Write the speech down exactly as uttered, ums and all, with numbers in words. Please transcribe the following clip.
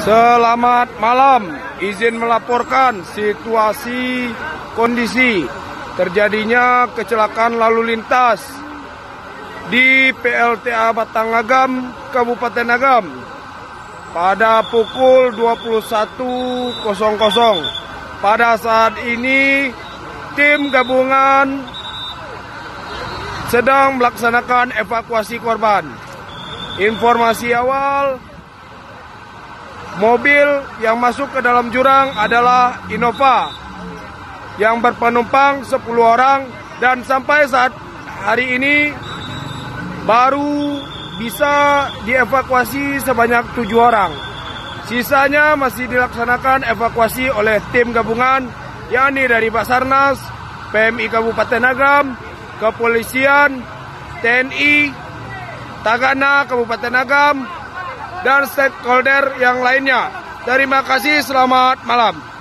Selamat malam, izin melaporkan situasi kondisi terjadinya kecelakaan lalu lintas di P L T A Batanagam, Kabupaten Agam pada pukul dua puluh satu nol nol. Pada saat ini tim gabungan sedang melaksanakan evakuasi korban. Informasi awal, mobil yang masuk ke dalam jurang adalah Innova yang berpenumpang sepuluh orang dan sampai saat hari ini baru bisa dievakuasi sebanyak tujuh orang. Sisanya masih dilaksanakan evakuasi oleh tim gabungan, yakni dari Basarnas, P M I Kabupaten Agam, Kepolisian, T N I, Tagana Kabupaten Agam, dan stakeholder yang lainnya. Terima kasih, selamat malam.